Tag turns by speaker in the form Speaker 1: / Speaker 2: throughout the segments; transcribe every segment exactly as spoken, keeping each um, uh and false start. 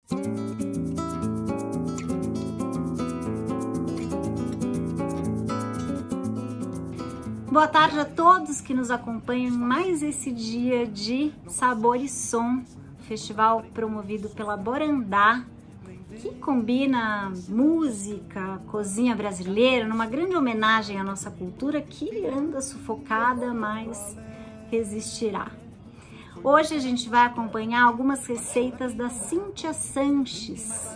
Speaker 1: Boa tarde a todos que nos acompanham em mais esse dia de Sabor e Som, festival promovido pela Borandá, que combina música, cozinha brasileira, numa grande homenagem à nossa cultura que anda sufocada, mas resistirá. Hoje a gente vai acompanhar algumas receitas da Cíntia Sanches.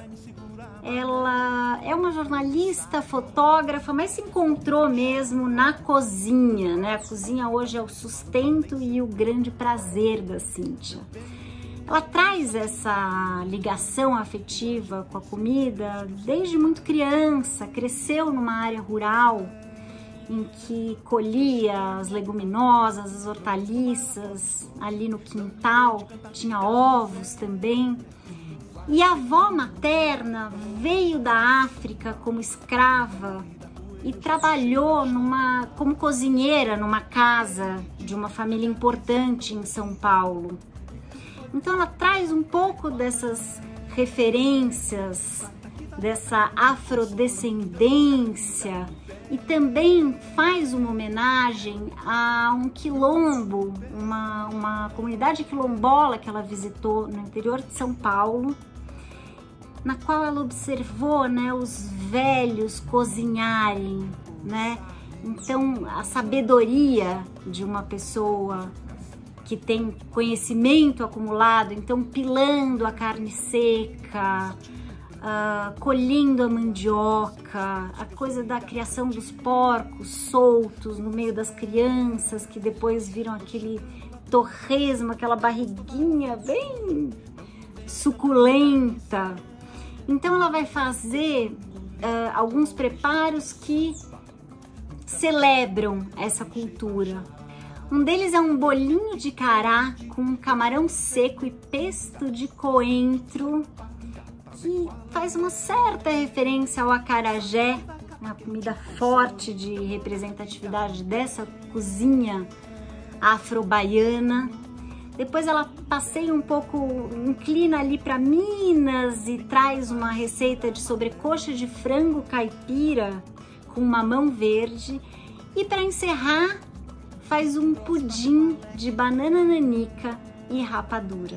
Speaker 1: Ela é uma jornalista, fotógrafa, mas se encontrou mesmo na cozinha, né? A cozinha hoje é o sustento e o grande prazer da Cíntia. Ela traz essa ligação afetiva com a comida desde muito criança, cresceu numa área rural em que colhia as leguminosas, as hortaliças ali no quintal, tinha ovos também. E a avó materna veio da África como escrava e trabalhou numa, como cozinheira numa casa de uma família importante em São Paulo. Então ela traz um pouco dessas referências, dessa afrodescendência e também faz uma homenagem a um quilombo, uma, uma comunidade quilombola que ela visitou no interior de São Paulo, na qual ela observou, né, os velhos cozinharem, né? Então, a sabedoria de uma pessoa que tem conhecimento acumulado, então pilando a carne seca, uh, colhendo a mandioca, a coisa da criação dos porcos soltos no meio das crianças, que depois viram aquele torresmo, aquela barriguinha bem suculenta. Então ela vai fazer uh, alguns preparos que celebram essa cultura. Um deles é um bolinho de cará com camarão seco e pesto de coentro, que faz uma certa referência ao acarajé, uma comida forte de representatividade dessa cozinha afro-baiana. Depois ela passeia um pouco, inclina ali para Minas e traz uma receita de sobrecoxa de frango caipira com mamão verde. E para encerrar, faz um pudim de banana nanica e rapadura.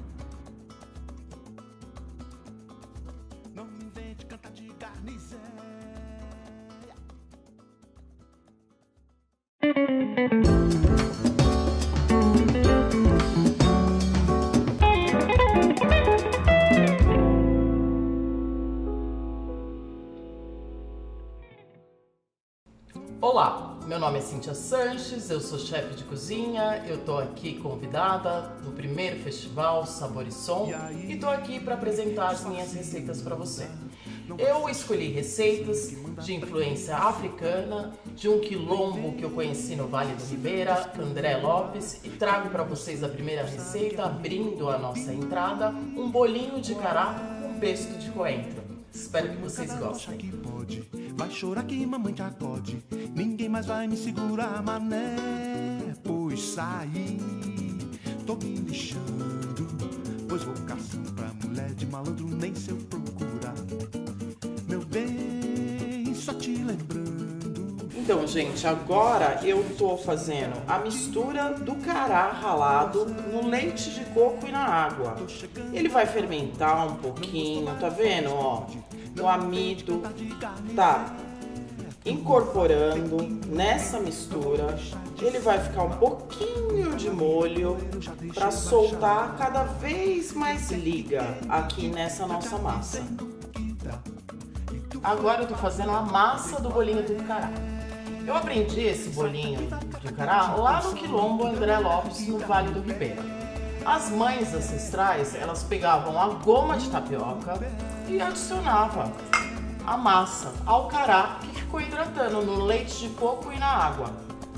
Speaker 2: Olá, meu nome é Cíntia Sanches, eu sou chefe de cozinha, eu tô aqui convidada no primeiro festival Sabor e Som e tô aqui para apresentar as minhas receitas para você. Eu escolhi receitas de influência africana, de um quilombo que eu conheci no Vale do Ribeira, André Lopes, e trago para vocês a primeira receita, abrindo a nossa entrada, um bolinho de cará com pesto de coentro. Espero que vocês gostem.
Speaker 3: Vai chorar que mamãe te acode, ninguém mais vai me segurar, mané, pois saí, tô me lixando, pois vou caçando pra mulher de malandro, nem se eu procurar, meu bem, só te lembrando.
Speaker 2: Então, gente, agora eu tô fazendo a mistura do cará ralado no leite de coco e na água. Ele vai fermentar um pouquinho, tá vendo, ó? O amido tá incorporando nessa mistura. Ele vai ficar um pouquinho de molho para soltar cada vez mais liga aqui nessa nossa massa. Agora eu tô fazendo a massa do bolinho do cará. Eu aprendi esse bolinho de cará lá no quilombo André Lopes, no Vale do Ribeira. As mães ancestrais, elas pegavam a goma de tapioca e adicionava a massa ao cará que ficou hidratando no leite de coco e na água.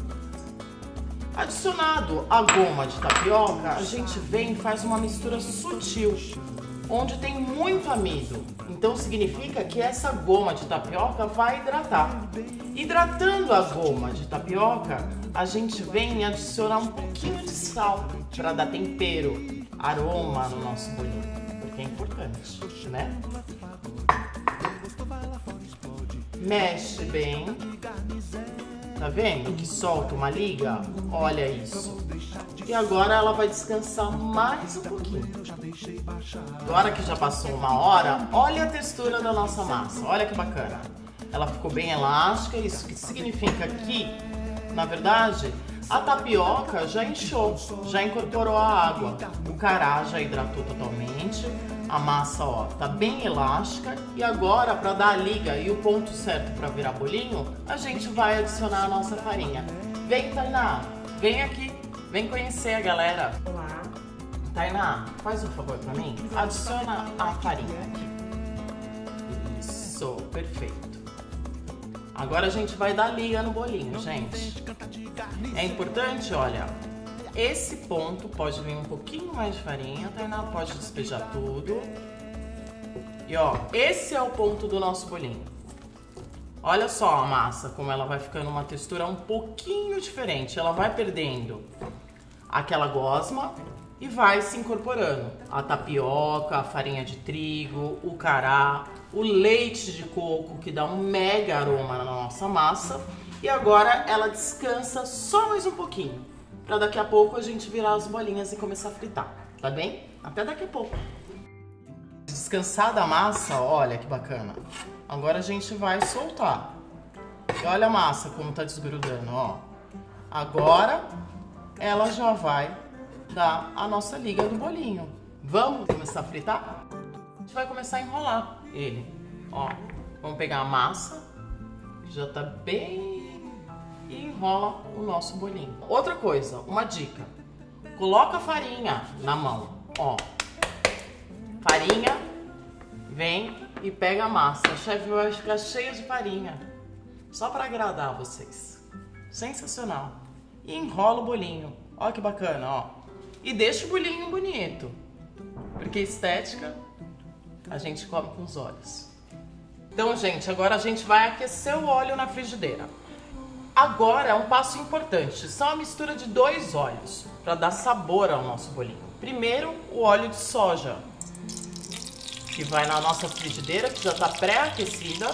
Speaker 2: Adicionado a goma de tapioca, a gente vem e faz uma mistura sutil, onde tem muito amido. Então significa que essa goma de tapioca vai hidratar. Hidratando a goma de tapioca, a gente vem adicionar um pouquinho de sal para dar tempero, aroma no nosso bolinho. que é importante, né? Mexe bem. Tá vendo que solta uma liga? Olha isso. E agora ela vai descansar mais um pouquinho. Agora que já passou uma hora, olha a textura da nossa massa. Olha que bacana. Ela ficou bem elástica. Isso que significa que, na verdade, a tapioca já inchou, já incorporou a água. O cará já hidratou totalmente. A massa, ó, tá bem elástica. E agora, para dar a liga e o ponto certo para virar bolinho, a gente vai adicionar a nossa farinha. Vem, Tainá, vem aqui, vem conhecer a galera.
Speaker 4: Olá.
Speaker 2: Tainá, faz um favor para mim, adiciona a farinha aqui. Isso, perfeito. Agora a gente vai dar liga no bolinho, gente. É importante, olha, esse ponto pode vir um pouquinho mais de farinha, Tainá, pode despejar tudo. E ó, esse é o ponto do nosso bolinho. Olha só a massa, como ela vai ficando uma textura um pouquinho diferente. Ela vai perdendo aquela gosma e vai se incorporando. A tapioca, a farinha de trigo, o cará, o leite de coco, que dá um mega aroma na nossa massa. E agora ela descansa só mais um pouquinho, para daqui a pouco a gente virar as bolinhas e começar a fritar, tá bem? Até daqui a pouco. Descansada a massa, olha que bacana. Agora a gente vai soltar. E olha a massa como tá desgrudando, ó. Agora ela já vai dar a nossa liga do bolinho. Vamos começar a fritar? A gente vai começar a enrolar ele, ó. Vamos pegar a massa, que já tá bem... e enrola o nosso bolinho. Outra coisa, uma dica. Coloca a farinha na mão, ó. Farinha, vem e pega a massa. A chefe vai ficar cheia de farinha. Só para agradar vocês. Sensacional. E enrola o bolinho. Ó que bacana, ó. E deixa o bolinho bonito. Porque estética, a gente come com os olhos. Então, gente, agora a gente vai aquecer o óleo na frigideira. Agora é um passo importante, são a mistura de dois óleos para dar sabor ao nosso bolinho. Primeiro, o óleo de soja, que vai na nossa frigideira, que já está pré-aquecida.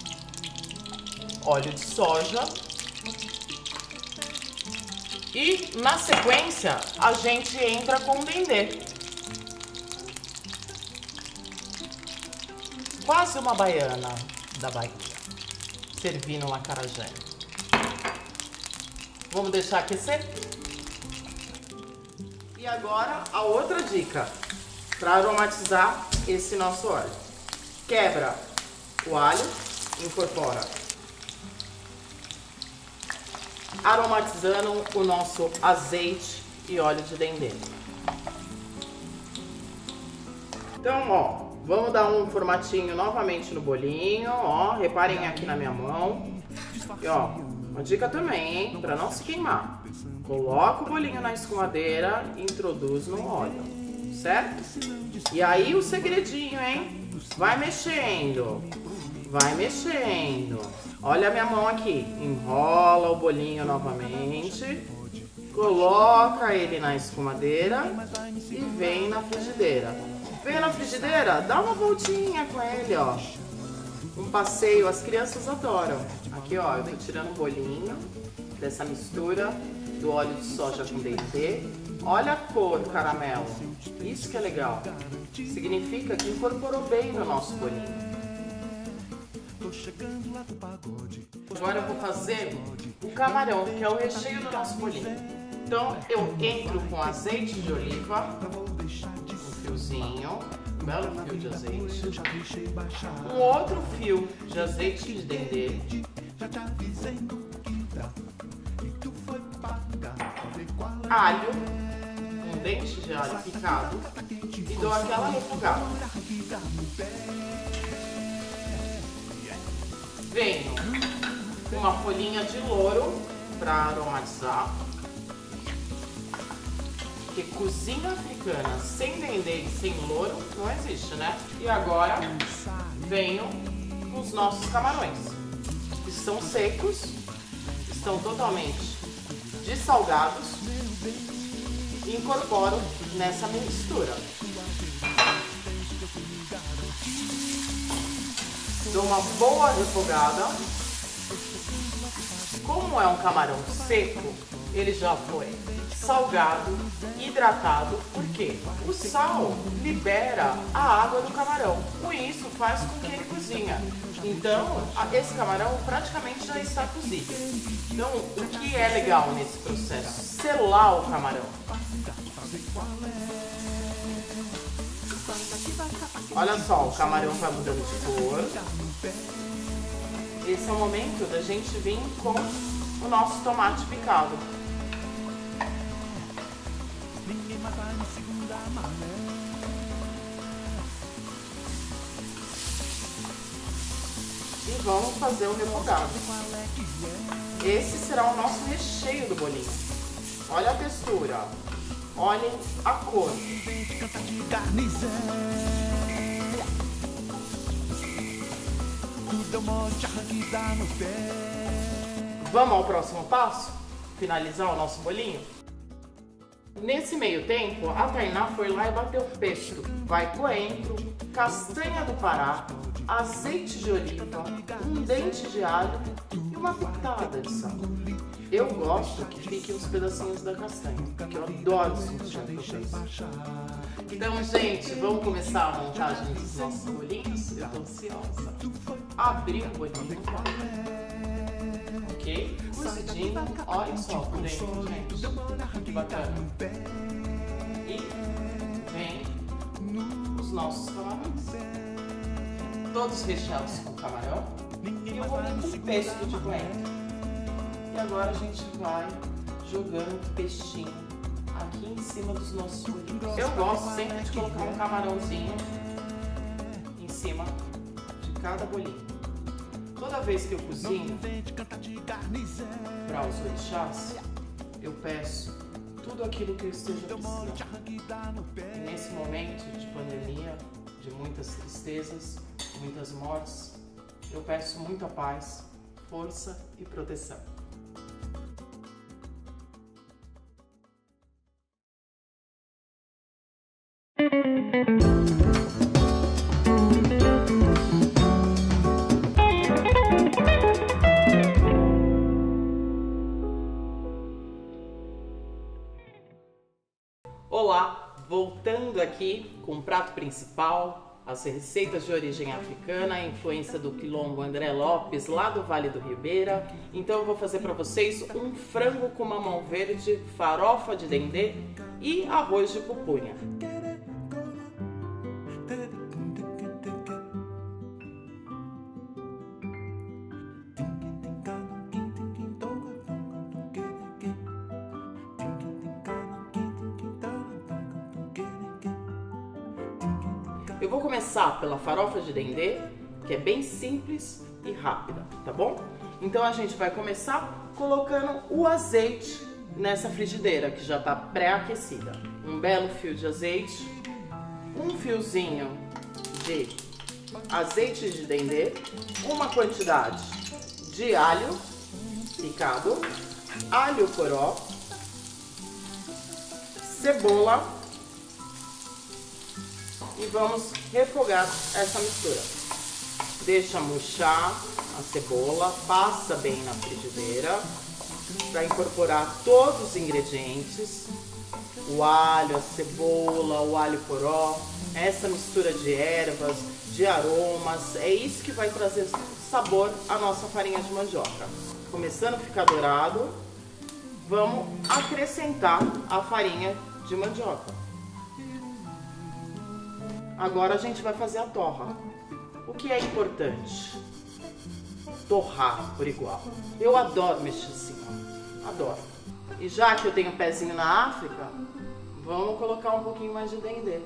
Speaker 2: Óleo de soja. E na sequência, a gente entra com o dendê. Quase uma baiana da Bahia, servindo um acarajé. Vamos deixar aquecer? E agora a outra dica para aromatizar esse nosso óleo. Quebra o alho, incorpora, aromatizando o nosso azeite e óleo de dendê. Então, ó, vamos dar um formatinho novamente no bolinho, ó, reparem aqui na minha mão. E ó, uma dica também, hein? Para não se queimar. Coloca o bolinho na escumadeira e introduz no óleo, certo? E aí o segredinho, hein? Vai mexendo, vai mexendo. Olha a minha mão aqui. Enrola o bolinho novamente. Coloca ele na escumadeira e vem na frigideira. Vem na frigideira, dá uma voltinha com ele, ó. Um passeio, as crianças adoram. Aqui, ó, eu tô tirando um bolinho dessa mistura do óleo de soja com dendê. Olha a cor do caramelo. Isso que é legal. Significa que incorporou bem no nosso bolinho. Agora eu vou fazer o camarão, que é o recheio do nosso bolinho. Então, eu entro com azeite de oliva, um fiozinho. Belo fio de azeite, um outro fio de azeite de dendê, alho, um dente de alho picado e dou aquela refogada. Venho com uma folhinha de louro para aromatizar. Porque cozinha africana sem dendê e sem louro não existe, né? E agora venho com os nossos camarões. Estão secos, estão totalmente dessalgados e incorporo nessa mistura. Dou uma boa refogada. Como é um camarão seco, ele já foi salgado, hidratado, porque o sal libera a água do camarão. Com isso faz com que ele cozinha. Então, esse camarão praticamente já está cozido. Então, o que é legal nesse processo? Selar o camarão. Olha só, o camarão vai mudando de cor. Esse é o momento da gente vir com o nosso tomate picado. E vamos fazer o refogado. Esse será o nosso recheio do bolinho. Olha a textura, olhem a cor. Vamos ao próximo passo? Finalizar o nosso bolinho? Nesse meio tempo, a Tainá foi lá e bateu pesto. Vai coentro, castanha do Pará, azeite de oliva, um dente de alho e uma pitada de sal. Eu gosto que fiquem os pedacinhos da castanha, porque eu adoro sentir o processo. Então, gente, vamos começar a montagem dos nossos bolinhos? Eu tô ansiosa. Abrir o bolinho. Ok? Cozidinho. Olha só por dentro, gente. Que bacana. E vem os nossos camarões. Todos recheados com camarão. E eu vou vir com pesto de coentro. E agora a gente vai jogando o peixinho aqui em cima dos nossos bolinhos. Eu gosto sempre de colocar um camarãozinho em cima de cada bolinho. Toda vez que eu cozinho para os orixás, eu peço tudo aquilo que eu esteja precisando. E nesse momento de pandemia, de muitas tristezas, muitas mortes, eu peço muita paz, força e proteção. Olá, voltando aqui com o prato principal, as receitas de origem africana, a influência do quilombo André Lopes, lá do Vale do Ribeira. Então eu vou fazer para vocês um frango com mamão verde, farofa de dendê e arroz de pupunha. Eu vou começar pela farofa de dendê, que é bem simples e rápida, tá bom? Então a gente vai começar colocando o azeite nessa frigideira, que já está pré-aquecida. Um belo fio de azeite, um fiozinho de azeite de dendê, uma quantidade de alho picado, alho poró, cebola. E vamos refogar essa mistura. Deixa murchar a cebola, passa bem na frigideira para incorporar todos os ingredientes. O alho, a cebola, o alho poró, essa mistura de ervas, de aromas, é isso que vai trazer sabor à nossa farinha de mandioca. Começando a ficar dourado, vamos acrescentar a farinha de mandioca. Agora a gente vai fazer a torra. O que é importante? Torrar por igual. Eu adoro mexer assim, ó. Adoro. E já que eu tenho um pezinho na África, vamos colocar um pouquinho mais de dendê.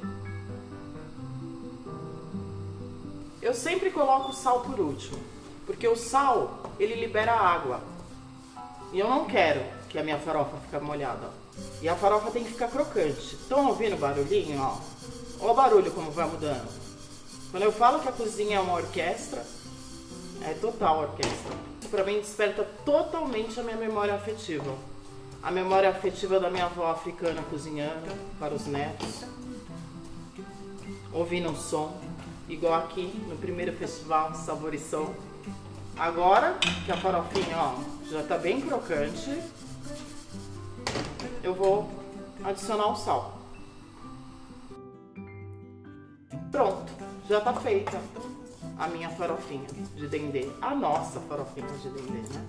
Speaker 2: Eu sempre coloco o sal por último, porque o sal, ele libera água. E eu não quero que a minha farofa fique molhada. E a farofa tem que ficar crocante. Estão ouvindo o barulhinho, ó? Olha o barulho como vai mudando. Quando eu falo que a cozinha é uma orquestra, é total orquestra. Para mim desperta totalmente a minha memória afetiva. A memória afetiva da minha avó africana cozinhando para os netos. ouvindo um som, igual aqui no primeiro festival Sabor e Som. Agora que a farofinha, ó, já tá bem crocante, eu vou adicionar o sal. Pronto, já tá feita a minha farofinha de dendê, a nossa farofinha de dendê, né?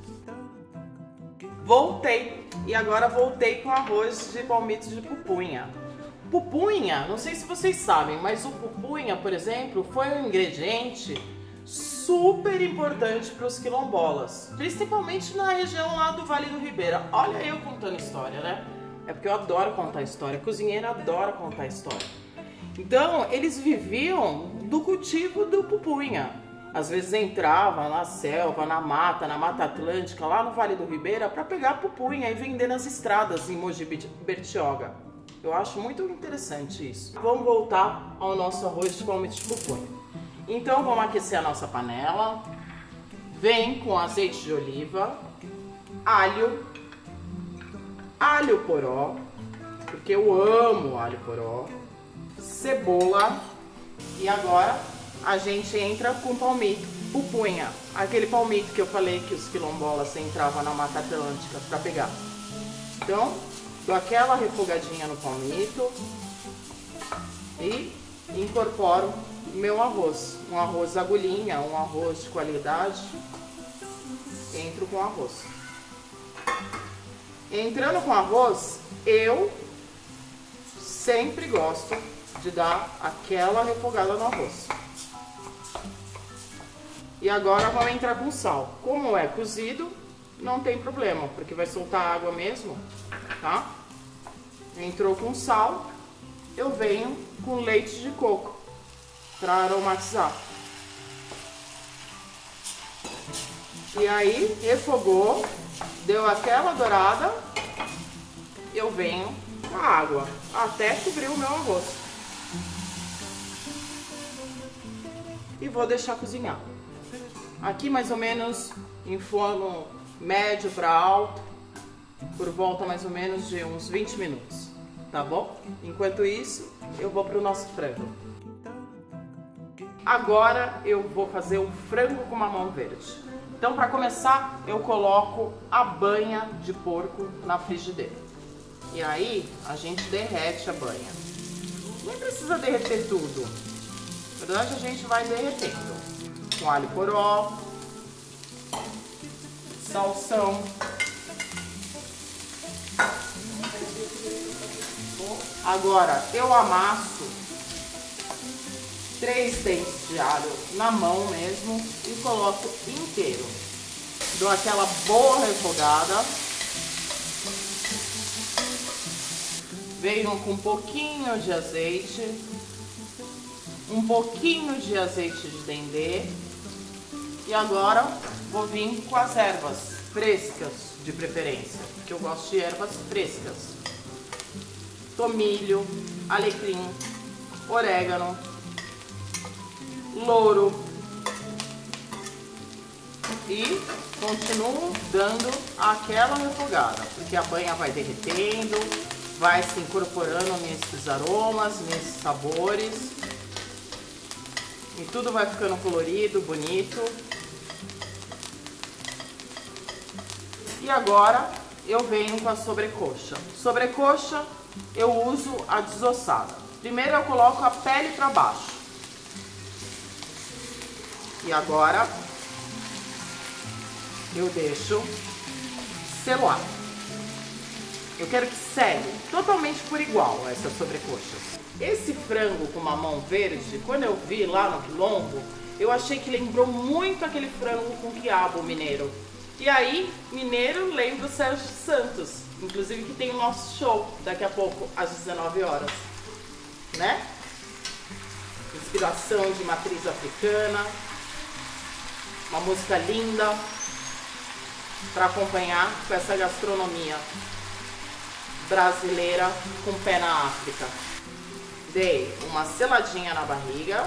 Speaker 2: Voltei, e agora voltei com arroz de palmito de pupunha. Pupunha, não sei se vocês sabem, mas o pupunha, por exemplo, foi um ingrediente super importante para os quilombolas, principalmente na região lá do Vale do Ribeira. Olha eu contando história, né? É porque eu adoro contar história, cozinheira adora contar história. Então, eles viviam do cultivo do pupunha. Às vezes entrava na selva, na mata, na Mata Atlântica, lá no Vale do Ribeira, para pegar pupunha e vender nas estradas em Mogi Bertioga. Eu acho muito interessante isso. Vamos voltar ao nosso arroz de palmito de pupunha. Então, vamos aquecer a nossa panela. Vem com azeite de oliva, alho, alho poró, porque eu amo alho poró, cebola, e agora a gente entra com palmito, pupunha, aquele palmito que eu falei que os quilombolas entravam na Mata Atlântica para pegar. Então, dou aquela refogadinha no palmito e incorporo meu arroz, um arroz agulhinha, um arroz de qualidade. Entro com arroz. Entrando com arroz, eu sempre gosto de dar aquela refogada no arroz. E agora vamos entrar com sal. Como é cozido, não tem problema, porque vai soltar água mesmo, tá? Entrou com sal, eu venho com leite de coco para aromatizar. E aí, refogou, deu aquela dourada, eu venho com a água até cobrir o meu arroz. E vou deixar cozinhar. Aqui mais ou menos em forno médio para alto, por volta mais ou menos de uns vinte minutos, tá bom? Enquanto isso, eu vou para o nosso frango. Agora eu vou fazer o frango com mamão verde. Então, para começar, eu coloco a banha de porco na frigideira. E aí, a gente derrete a banha. Nem precisa derreter tudo. Na verdade, a gente vai derretendo. Com alho poró, salsão, agora eu amasso três dentes de alho na mão mesmo e coloco inteiro. Dou aquela boa refogada, venho com um pouquinho de azeite, um pouquinho de azeite de dendê. E agora vou vir com as ervas frescas de preferência, porque eu gosto de ervas frescas. Tomilho, alecrim, orégano, louro. E continuo dando aquela refogada, porque a banha vai derretendo, vai se incorporando nesses aromas, nesses sabores. E tudo vai ficando colorido, bonito. E agora eu venho com a sobrecoxa. Sobrecoxa eu uso a desossada. Primeiro eu coloco a pele para baixo. E agora eu deixo selar. Eu quero que sele totalmente por igual essas sobrecoxas. Esse frango com mamão verde, quando eu vi lá no Quilombo, eu achei que lembrou muito aquele frango com quiabo mineiro. E aí, mineiro lembra o Sérgio Santos, inclusive que tem o nosso show daqui a pouco, às dezenove horas, né? Inspiração de matriz africana, uma música linda para acompanhar com essa gastronomia brasileira com pé na África. Dei uma seladinha na barriga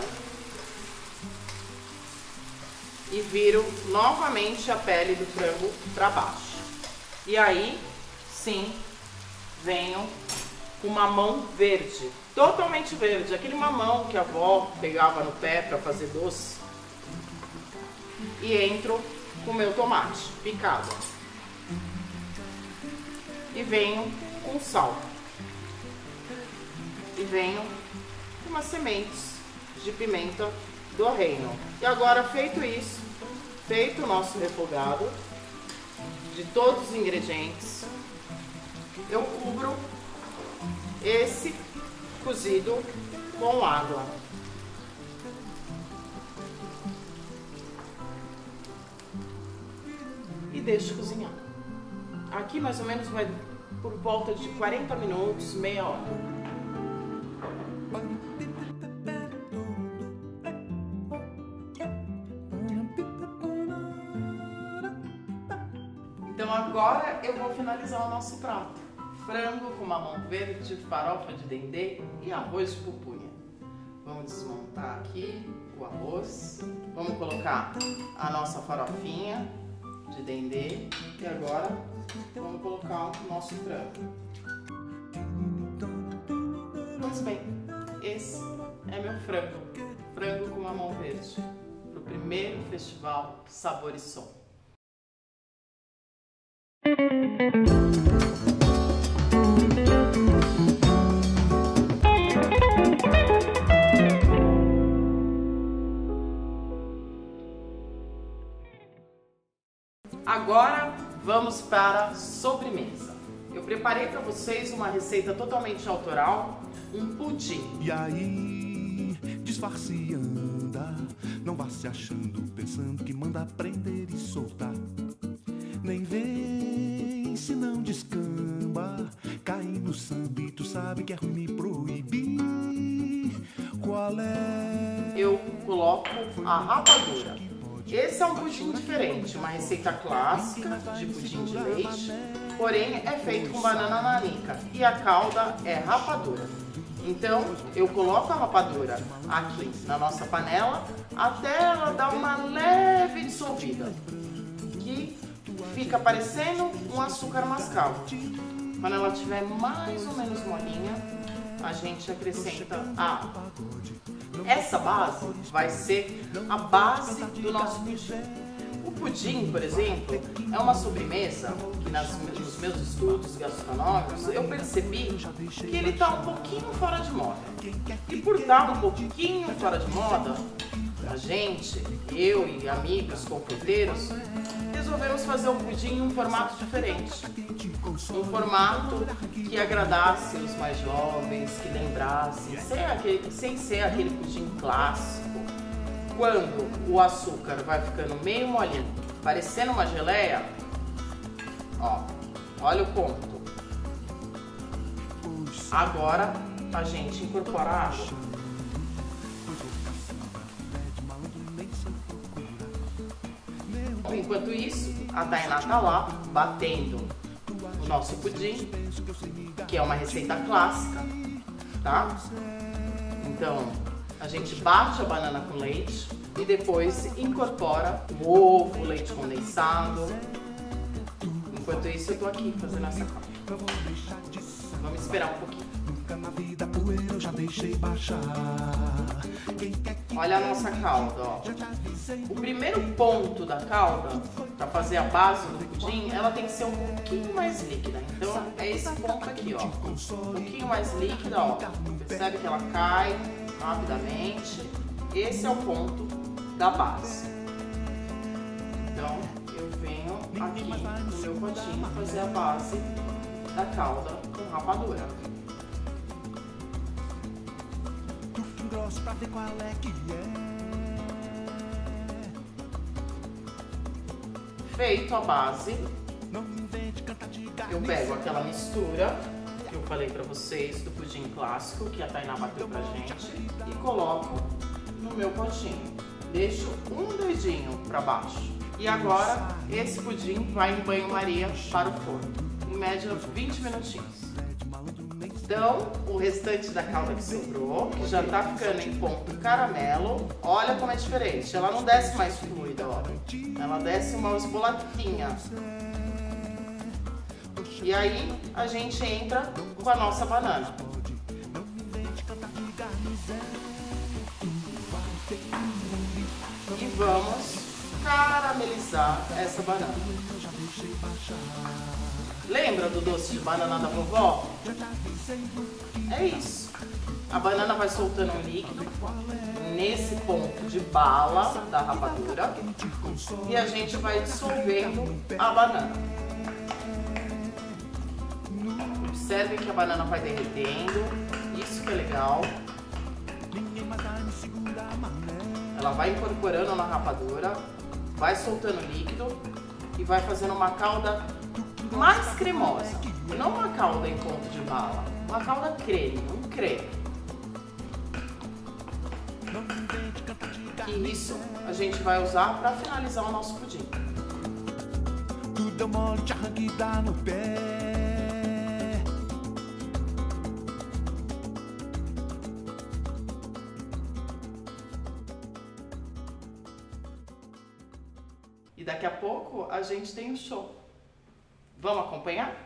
Speaker 2: e viro novamente a pele do frango para baixo. E aí, sim, venho com mamão verde, totalmente verde, aquele mamão que a avó pegava no pé para fazer doce. E entro com o meu tomate picado. E venho com sal. E venho com umas sementes de pimenta do reino. E agora, feito isso, feito o nosso refogado de todos os ingredientes, eu cubro esse cozido com água. E deixo cozinhar. Aqui mais ou menos vai por volta de quarenta minutos, meia hora. Então agora eu vou finalizar o nosso prato. Frango com mamão verde, farofa de dendê e arroz de pupunha. Vamos desmontar aqui o arroz. Vamos colocar a nossa farofinha de dendê. E agora vamos colocar o nosso frango. Pois bem, esse é meu frango. Frango com mamão verde. Para o primeiro festival Sabor e Som. Agora vamos para a sobremesa. Eu preparei para vocês uma receita totalmente autoral, um pudim.
Speaker 3: E aí, disfarce e anda, não vá se achando, pensando que manda aprender e soltar. Nem vem se não descamba, cai no samba e tu sabe que é ruim me proibir. Qual é?
Speaker 2: Eu coloco a rapadura. Esse é um pudim diferente, uma receita clássica de pudim de leite, porém é feito com banana nanica e a calda é rapadura. Então eu coloco a rapadura aqui na nossa panela até ela dar uma leve dissolvida, que fica parecendo um açúcar mascavo. Quando ela estiver mais ou menos molinha, a gente acrescenta a água. Essa base vai ser a base do nosso pudim. O pudim, por exemplo, é uma sobremesa que nas, nos meus estudos gastronômicos eu percebi que ele está um pouquinho fora de moda. E por estar um pouquinho fora de moda, a gente, eu e amigos confeiteiros, resolvemos fazer um pudim em um formato diferente. Um formato que agradasse os mais jovens, que lembrasse, sem, aquele, sem ser aquele pudim clássico. Quando o açúcar vai ficando meio molinho, parecendo uma geleia, ó, olha o ponto. Agora a gente incorpora a água. Enquanto isso, a Tainá tá lá batendo o nosso pudim, que é uma receita clássica, tá? Então, a gente bate a banana com leite e depois incorpora o ovo, o leite condensado. Enquanto isso, eu tô aqui fazendo essa calda. Vamos esperar um pouquinho. Olha a nossa calda, ó. O primeiro ponto da calda, para fazer a base do pudim, ela tem que ser um pouquinho mais líquida. Então é esse ponto aqui, ó. Um pouquinho mais líquida, ó. Percebe que ela cai rapidamente. Esse é o ponto da base. Então eu venho aqui no meu potinho fazer a base da calda com rapadura.
Speaker 3: Pra ver qual é que é.
Speaker 2: Feito a base, eu pego aquela mistura que eu falei pra vocês do pudim clássico que a Tainá bateu pra gente e coloco no meu potinho. Deixo um dedinho pra baixo. E agora esse pudim vai em banho-maria para o forno, em média vinte minutinhos. Então, o restante da calda que sobrou, que já tá ficando em ponto caramelo, olha como é diferente. Ela não desce mais fluida, olha. Ela desce uma esboladinha. E aí a gente entra com a nossa banana. E vamos caramelizar essa banana. Lembra do doce de banana da vovó? É isso. A banana vai soltando um líquido nesse ponto de bala da rapadura e a gente vai dissolvendo a banana. Observe que a banana vai derretendo, isso que é legal. Ela vai incorporando na rapadura, vai soltando líquido e vai fazendo uma calda mais cremosa. E não uma calda em ponto de bala, uma calda creme, um creme. E isso a gente vai usar para finalizar o nosso pudim.
Speaker 3: Tudo é mole, te arranca e dá no pé.
Speaker 2: E daqui a pouco a gente tem o show. Vamos acompanhar?